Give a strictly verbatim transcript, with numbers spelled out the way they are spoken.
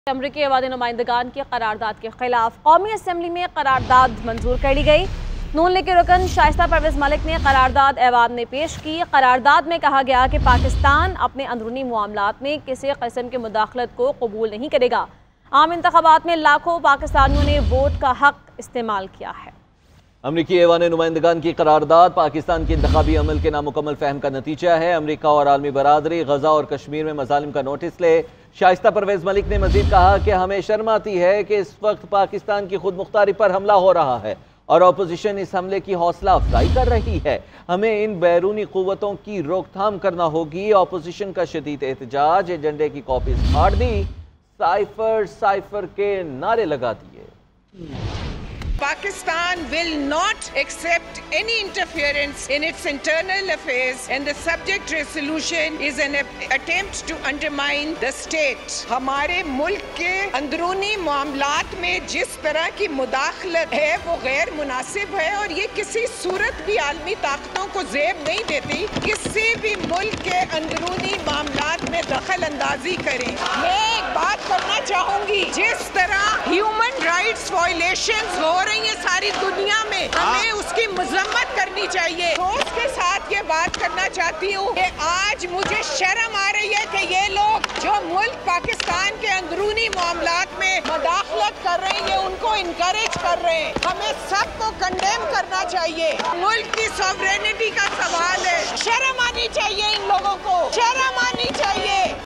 امریکی ایوان نمائندگان کی قرارداد کے خلاف قومی اسمبلی میں قرارداد منظور کر لی گئی۔ نون لیگ کے رکن شائستہ پرویز ملک نے قرارداد ایوان میں پیش کی۔ قرارداد میں کہا گیا کہ پاکستان اپنے اندرونی معاملات میں کسی قسم کی مداخلت کو قبول نہیں کرے گا۔ عام انتخابات میں لاکھوں پاکستانیوں نے ووٹ کا حق استعمال کیا ہے۔ امریکی ایوان نمائندگان کی قرارداد پاکستان کے انتخابی عمل کے نامکمل فہم کا نتیجہ ہے۔ امریکہ اور عالمی برادری غزہ اور کشمیر میں مظالم کا نوٹس لے۔ شائستہ پرویز ملک نے مزید کہا کہ ہمیں شرم آتی ہے کہ اس وقت پاکستان کی خود مختاری پر حملہ ہو رہا ہے اور اپوزیشن اس حملے کی حوصلہ افزائی کر رہی ہے۔ ہمیں ان بیرونی قوتوں کی روک تھام کرنا ہوگی۔ اپوزیشن کا شدید احتجاج، ایجنڈے کی کاپیز پھاڑ دی، سائفر سائفر کے نعرے لگا دیے۔ Pakistan will not accept any interference in its internal affairs and the subject resolution is an attempt to undermine the state. ہمارے ملک کے اندرونی معاملات میں جس طرح کی مداخلت ہے وہ غیر مناسب ہے اور یہ کسی صورت بھی عالمی طاقتوں کو زیب نہیں دیتی کسی بھی ملک کے اندرونی معاملات میں دخل اندازی کریں۔ میں ایک بات کرنا چاہوں گی، جس طرح ہیومن رائٹس وائلیشنز ہو رہی ہیں ساری دنیا میں، ہمیں اس کی مذمت کرنی چاہیے۔ افسوس کے ساتھ یہ بات کرنا چاہتی ہوں کہ آج مجھے شرم آ رہی ہے کہ یہ لوگ جو ملک پاکستان کے اندرونی معاملات میں مداخلت کر رہے ہیں ان کو انکریج کر رہے ہیں۔ ہمیں سب کو کنڈیم کرنا چاہیے۔ ملک کی سوورینٹی کا سوال ہے، شرم آنی چاہیے ان لوگوں کو، شرم آنی چاہیے۔